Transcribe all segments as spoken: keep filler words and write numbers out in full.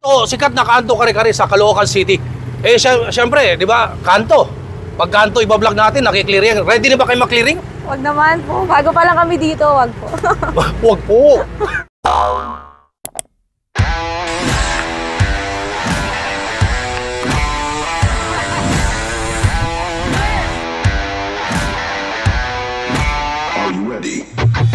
Oo, sikat na kanto kare-kare sa Caloocan City. Eh, syempre, di ba, kanto. Pag kanto, ibablog natin, nakiklear yan. Ready na ba kayo maklearing? Wag naman po. Bago pa lang kami dito, wag po. Wag po. Are you ready?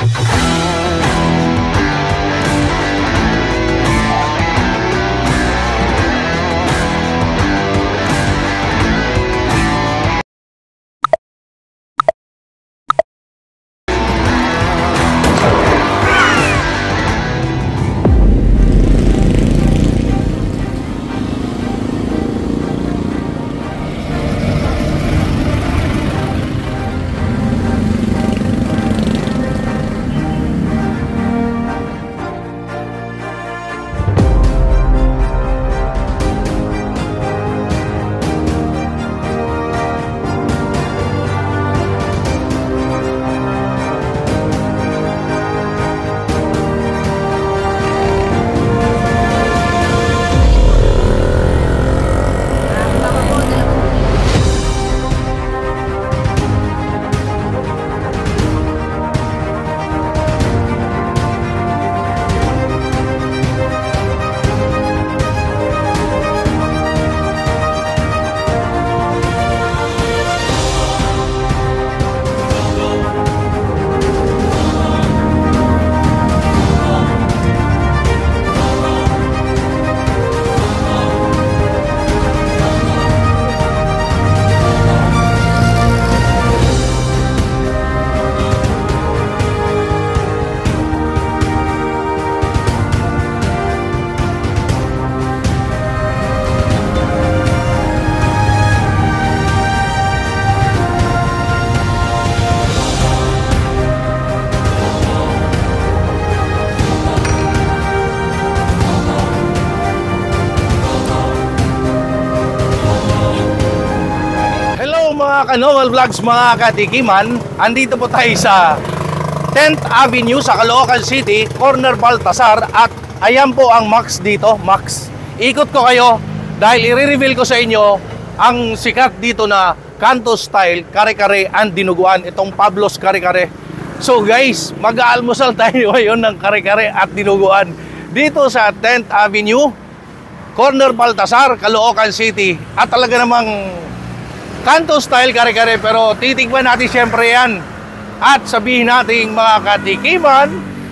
Mga ka-Noel Vlogs, mga katikiman, andito po tayo sa tenth Avenue sa Caloocan City, corner Baltasar, at ayan po ang Max dito. Max, ikot ko kayo dahil i-reveal ko sa inyo ang sikat dito na kanto style, kare-kare and dinuguan, itong Pablo's Kare-Kare. So guys, mag-aalmusal tayo ngayon ng kare-kare at dinuguan dito sa tenth Avenue, corner Baltasar, Caloocan City. At talaga namang kanto style kare-kare, pero titikman natin siyempre yan. At sabihin natin mga katikiman,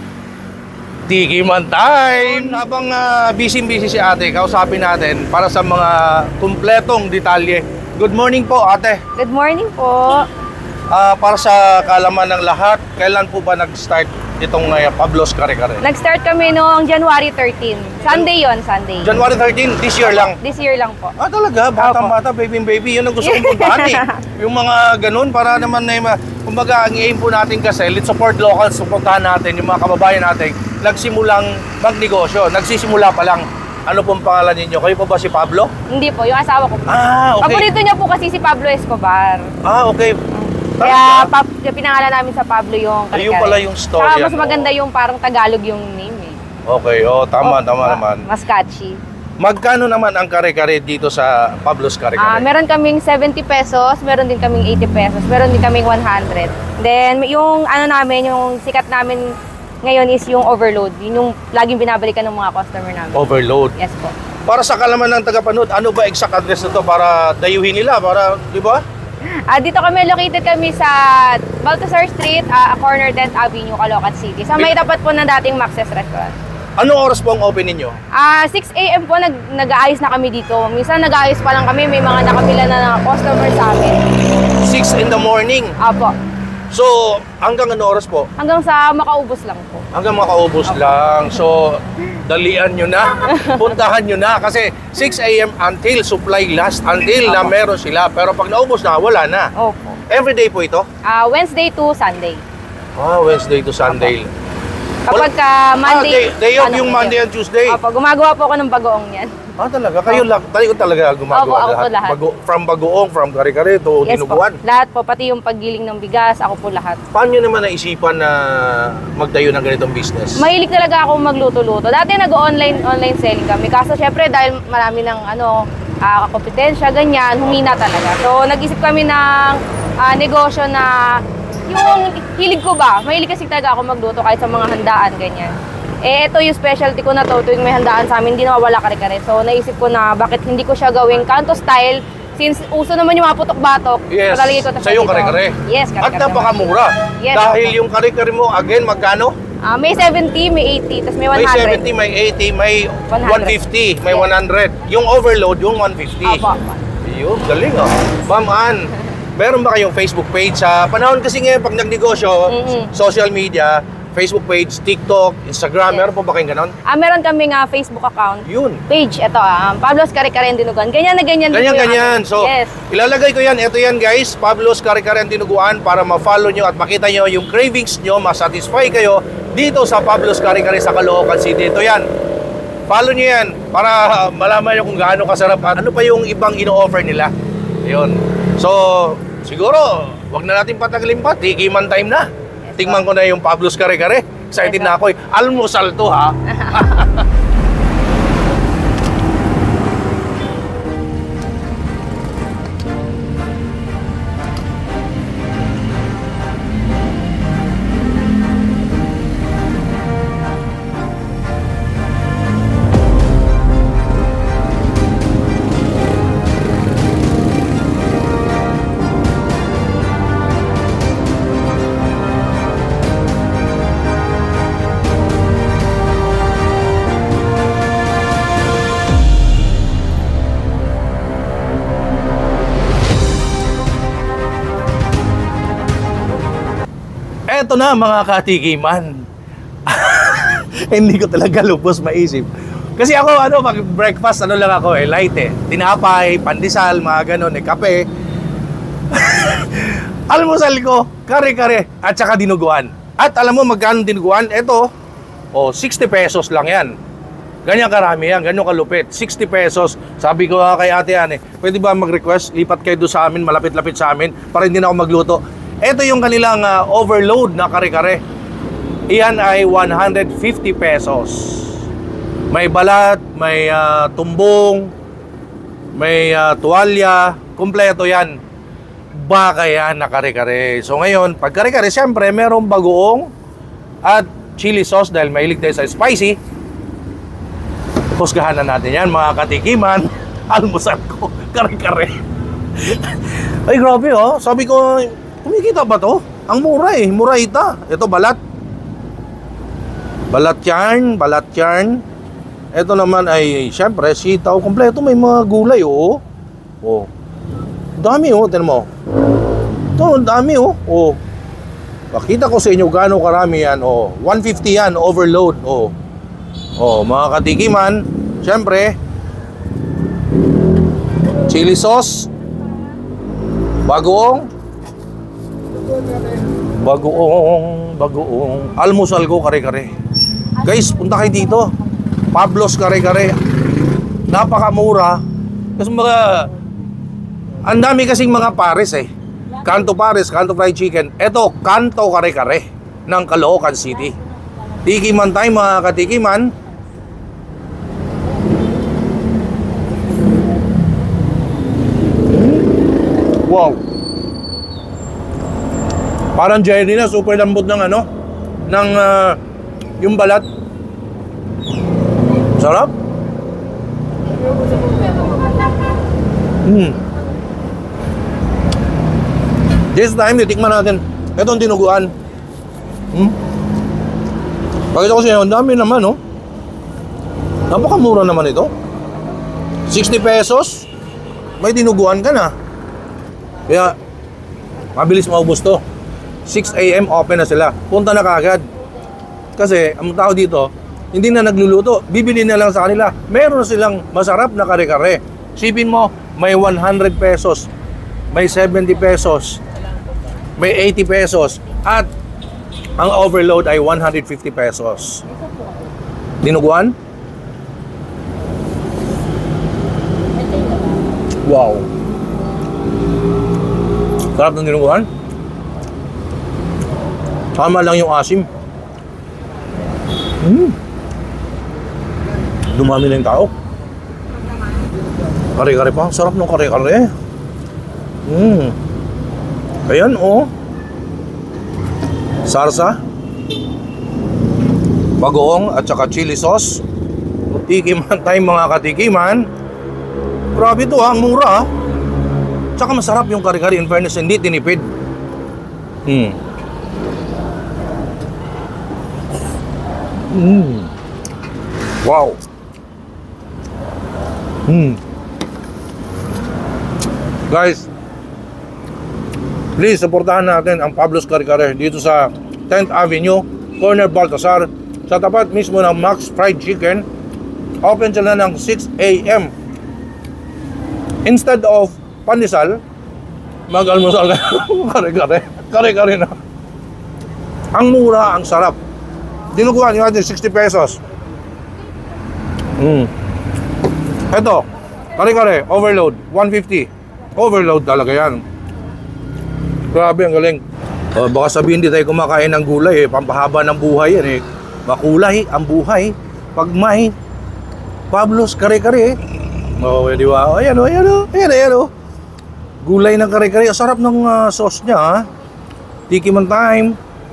tikiman time. Habang uh, busy-busy si ate, kausapin natin para sa mga kumpletong detalye. Good morning po ate. Good morning po. Uh, para sa kaalaman ng lahat, kailan po ba nag-start itong uh, Pablo's Kare-Kare? Nag-start kami noong January thirteen. Sunday yon, Sunday. January thirteen, this year lang? This year lang po. Ah, talaga? Batang-bata, baby-baby, yun ang gusto kong puntahan eh. Yung mga ganun, para naman na, kumbaga, ang aim po natin kasi, let's support locals, supportahan natin, yung mga kababayan natin, nagsimulang magnegosyo, nagsisimula pa lang. Ano pong pangalan ninyo? Kayo po ba si Pablo? Hindi po, yung asawa ko po. Ah, okay. Paborito niya po kasi si Pablo Escobar. Ah, okay. Kaya pap pinangalan namin sa Pablo yung Kare-Kare. Ayun pala yung story. Saka mas maganda yung parang Tagalog yung name eh. Okay, oh, tama, oh, tama naman. Mas catchy. Magkano naman ang kare-kare dito sa Pablo's Kare-Kare? Ah, meron kaming seventy pesos, meron din kaming eighty pesos, meron din kaming one hundred. Then yung ano namin, yung sikat namin ngayon is yung overload. Yun yung laging binabalikan ng mga customer namin. Overload? Yes po. Para sa kalaman ng taga-panood, ano ba exact address nito para dayuhin nila? Para, di ba? Ah, dito kami, located kami sa Baltasar Street, uh, corner tenth Avenue, Caloocan City. Sa may tapat po ng dating Max's Restaurant. Anong oras po ang open ninyo? Ah, six A M po nag nag-aayos na kami dito. Minsan nag-aayos pa lang kami, may mga nakapila na na customer sa amin. six in the morning? Apo. So, hanggang ano oras po? Hanggang sa makaubos lang po. Hanggang makaubos Apo. lang. So, dalian nyo na, puntahan nyo na. Kasi six A M until supply last, until Apo. na meron sila. Pero pag naubos na, wala na. Opo. Everyday po ito? Ah, Wednesday to Sunday. Ah, Wednesday to Sunday. Apo. Kapag ka Monday... Ah, day, day off ano, yung Monday and Tuesday? Opo, gumagawa po ako ng bagoong yan. Ah, talaga? Kayo lang, tayo talaga gumagawa Opo, ako lahat? po lahat. Bago, from bagoong, from kare-kare to Yes po. dinuguan? Lahat po, pati yung paggiling ng bigas, ako po lahat. Paano nyo naman naisipan na magtayo ng ganitong business? Mahilig talaga ako magluto-luto. Dati nag-online online selling kami. Kaso syempre dahil marami ng ano, ah, kompetensya, ganyan, humina talaga. So nag-isip kami ng ah, negosyo na yung hilig ko ba? Mahilig kasi talaga ako magluto kahit sa mga handaan, ganyan. Eh, ito yung specialty ko na to, tuwing may handaan sa amin, hindi nawawala kare-kare. So, naisip ko na bakit hindi ko siya gawing kanto style, since uso naman yung mga putok-batok. Yes, palalagay ko to sa yung dito. kare-kare. Yes, At kare-kare. napakamura. Yes, Dahil opo. yung kare-kare mo, again, magkano? Ah, may seventy, may eighty, tapos may one May hundred. seventy, may eighty, may one hundred. one fifty, may Yes. one hundred. Yung overload, yung one fifty. Opo, opo. Yun, galing oh. Ma'am Ann, meron ba kayong Facebook page? Sa panahon kasi ngayon, pag nagnegosyo, Mm-mm. social media, Facebook page, TikTok, Instagram, Yes. meron po ba kayong ganon? Ah, meron kaming ah, Facebook account. Yun. Page, ito ah, um, Pablo's Kare-Kare and Dinuguan. Ganyan na ganyan. din po yung Ganyan-ganyan. akin. So, yes. ilalagay ko yan. Ito yan guys, Pablo's Kare-Kare ang Dinuguan para ma-follow nyo at makita nyo yung cravings nyo, ma-satisfy kayo dito sa Pablo's Kare-Kare sa Caloocan City. Ito yan. Follow nyo yan para malaman nyo kung gaano kasarap at ano pa yung ibang ino-offer nila. Ayun. So, siguro, wag na natin patagalin pa. Tikiman time na. Yes, Tingnan ko na yung Pablo's Kare-Kare. Excited Yes, na ako eh. Almusal to ha. Eto na mga katikiman. Hindi ko talaga lubos maisip. Kasi ako ano, pag breakfast ano lang ako eh, light eh. Tinapay, pandesal, mga ganon eh, kape. Almusal ko, kare-kare at saka dinuguan. At alam mo magkano dinuguan? Eto, oh, sixty pesos lang yan. Ganyan karami yan, ganyan kalupit. sixty pesos. Sabi ko nga kay ate yan eh, pwede ba mag-request? Lipat kayo doon sa amin, malapit-lapit sa amin para hindi na ako magluto. Ito yung kanilang uh, overload na kare-kare. Iyan ay one hundred fifty pesos. May balat, may uh, tumbong, may uh, tuwalya, kumpleto yan. Baka yan na kare-kare. So ngayon, pag kare-kare, siyempre merong bagoong at chili sauce dahil mahilig tayo sa spicy. Husgahan na natin yan mga katikiman. Almusal ko, kare-kare. Ay grabe oh, sabi ko, kumikita ba to? Ang mura eh, mura ita. Ito balat. Balat yarn, balat yarn. Ito naman ay, syempre, sitaw. Kompleto, may mga gulay oh. Oh. Dami oh, tinan mo. Ito, dami oh. Oh. Pakita ko sa inyo gaano karami yan. Oh, one fifty yan, overload. Oh. Oh, mga katikiman, syempre, chili sauce, bagoong, bagoong, bagoong, almusal ko kare-kare. Guys, punta kayo dito. Pablo's Kare-Kare. Napakamura. Kasi mga, ang dami kasing mga pares eh. Kanto pares, kanto fried chicken. Ito, kanto kare-kare ng Caloocan City. Tikiman tayo mga katikiman. Wow. Parang jelly na, super lambot ng ano, ng uh, yung balat. Sarap. Hmm. This time, titikman natin. Ito ang dinuguan. Hmm. Pakita ko sa inyo, ang dami naman, oh. Napakamura naman ito. sixty pesos. May dinuguan ka na. Kaya, mabilis maubos to. six a m open na sila. Punta na kagad. Kasi, ang tao dito, hindi na nagluluto. Bibili na lang sa kanila. Meron silang masarap na kare-kare. Sipin mo, may one hundred pesos. May seventy pesos. May eighty pesos. At, ang overload ay one hundred fifty pesos. Dinuguan? Wow. Sarap ng dinuguan. Tama lang yung asim. Mm. Dumami na yung tao. Kare-kare pa. Sarap ng kare-kare. Mm. Ayan, oh. Sarsa. Bagoong at saka chili sauce. Tikiman tayo mga katikiman. Grabe ito ha, ang mura ha. Tsaka masarap yung kare-kare, in fairness, hindi tinipid. Hmm. Mm. Wow. Hmm. Guys, please supportahan natin ang Pablo's Kare-Kare dito sa tenth Avenue, Corner Baltasar, sa tapat mismo ng Max Fried Chicken. Open sila ng six A M Instead of pandesal, mag-almusal ka kare-kare. Kare-kare na. Ang mura, ang sarap. Dinuguan nyo natin sixty pesos. Mm. Ito, kare-kare, overload, one fifty. Overload talaga yan. Grabe, ang galing. Uh, baka sabihin, hindi tayo kumakain ng gulay eh. Pampahaba ng buhay yan eh. Makulay ang buhay pag may Pablo's Kare-Kare. Oh, di ba? Oh, ayan, oh, ayan, oh, ayan, ayan, oh. Gulay ng kare-kare. Sarap ng uh, sauce niya, ha? Tikiman time.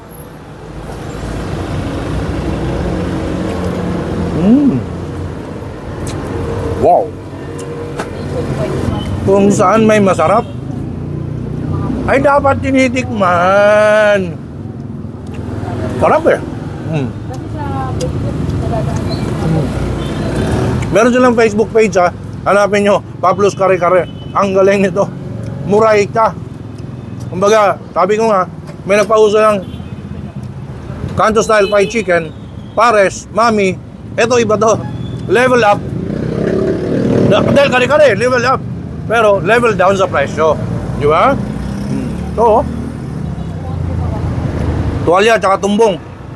Mm. Wow. Kung saan may masarap, ay dapat tinitikman. Sarap eh. Mm. Meron silang Facebook page ha. Hanapin nyo, Pablo's Kare-Kare. Ang galing nito. Muray ka. Kumbaga, sabi ko nga, may nagpauso ng Kanto style fried chicken, pares, mami. Ito iba to. Level up. Dahil kare-kare, level up. Pero level down sa presyo. Di ba? Ito oh. Tuwalya, tsaka tumbong.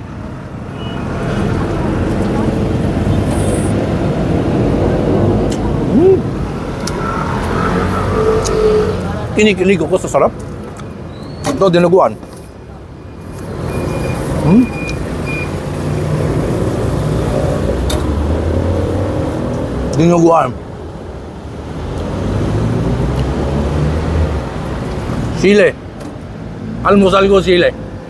Mm. Kinikilig ko sa sarap. Ito, dinuguan. Hmm? Dinuguan. Sile. Almusal ko sile.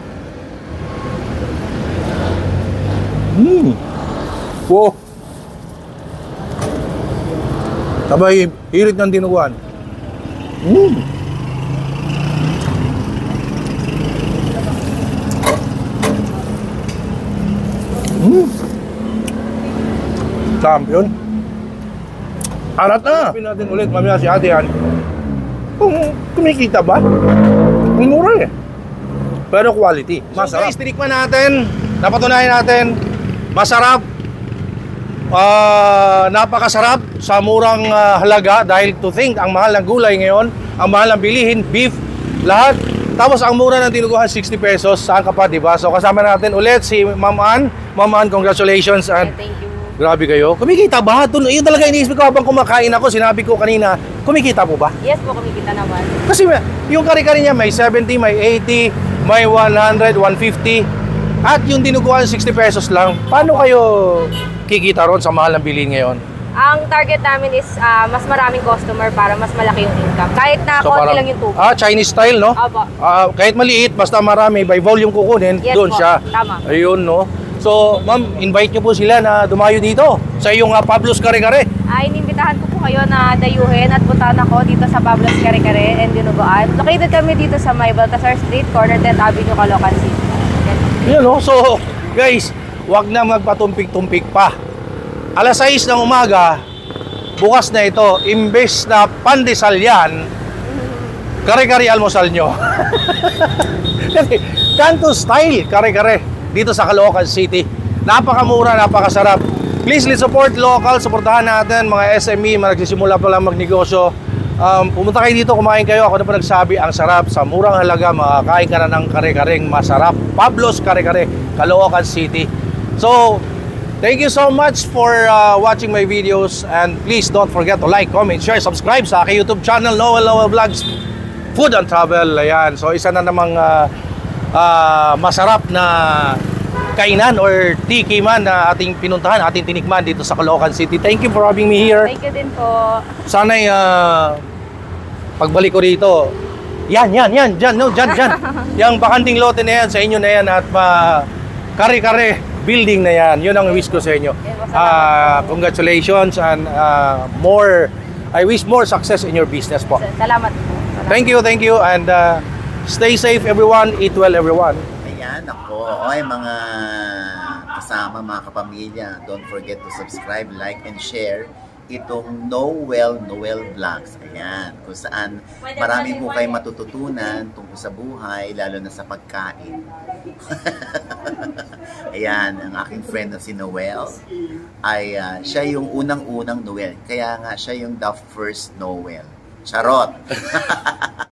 Hmm. Wow. Sabay, hirit ng dinuguan. Hmm. Hmm. Champion. Arat na. Sabi natin ulit mamaya si Ate Ann. Kung kumikita ba? Ang mura eh. Pero quality. Masarap. So guys, tinikman natin. Napatunayan natin. Masarap. Uh, napakasarap sa murang uh, halaga dahil to think ang mahal ng gulay ngayon, ang mahal ng bilihin, beef, lahat. Tapos ang mura ng tinuguhan, sixty pesos. Saan ka pa, diba? So kasama natin ulit si Ma'am Ann. Ma'am Ann, congratulations. And thank you. Grabe kayo. Kumikita ba? Yun talaga iniisip ko habang kumakain ako. Sinabi ko kanina, kumikita po ba? Yes po, kumikita naman. Kasi yung kare-kare niya may seventy, may eighty, may one hundred, one fifty. At yung dinuguan, sixty pesos lang. Paano kayo kikita ron sa mahal ng bilhin ngayon? Ang target namin is uh, mas maraming customer para mas malaki yung income. Kahit na So, konti parang- lang yung tubo. Ah, Chinese style, no? Opo. Ah, kahit maliit, basta marami, by volume kukunin, Yes doon po, siya. tama. Ayun, no? So, ma'am, invite nyo po sila na dumayo dito sa iyong uh, Pablo's Kare-Kare. Ay, inimbitahan ko po kayo na dayuhin at puntahan ako dito sa Pablo's Kare-Kare and Dinuguan. Located kami dito sa May Baltasar Street, corner tenth Avenue, Caloocan City. Yan. Yan, no? So, guys, wag na magpatumpik-tumpik pa. Alas sais ng umaga, bukas na ito, imbes na pandesal yan, kare-kare almusal nyo. Kanto style, kare-kare, dito sa Caloocan City. Napakamura, napakasarap. Please, let's support local, supportahan natin mga S M E, mga nagsisimula pa lang magnegosyo. Um, pumunta kayo dito, kumain kayo. Ako na pa nagsabi, ang sarap, sa murang halaga, makakain ka na ng kare-kareng masarap. Pablo's Kare-Kare, Caloocan City. So, Thank you so much for uh, watching my videos, and please don't forget to like, comment, share, subscribe sa aking YouTube channel, Noel Noel Vlogs Food and Travel. Ayan, so isa na namang uh, uh, masarap na kainan or tikiman na ating pinuntahan, ating tinikman dito sa Caloocan City. Thank you for having me here. Thank you din po. Sana'y uh, pagbalik ko rito, yan, yan, yan, dyan, no, dyan, dyan. Yung bakanting lote na yan, sa inyo na yan, at ma kare-kare building na yan. Yun ang wish ko sa inyo. Uh, congratulations and uh, more, I wish more success in your business po. Salamat po. Salamat. Thank you, thank you, and uh, stay safe everyone, eat well everyone. Ayan, ako. Oy, mga kasama, mga kapamilya, don't forget to subscribe, like, and share itong Noel Noel Vlogs. Ayan, kung saan marami po kayo matututunan tungkol sa buhay, lalo na sa pagkain. Ayan, ang aking friend na si Noel, ay uh, siya yung unang-unang Noel. Kaya nga, siya yung the first Noel. Charot!